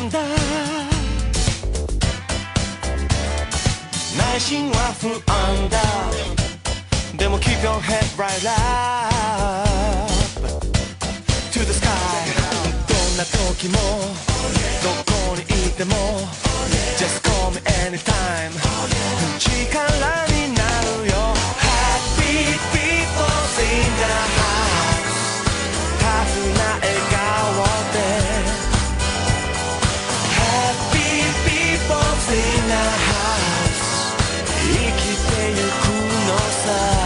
んだ内心は不安だでも Keep your head right up To the sky どんな時もどこにいても Just call me anytime 力になるよ Happy people in the house タフな笑顔で Happy people in the house 生きてゆくのさ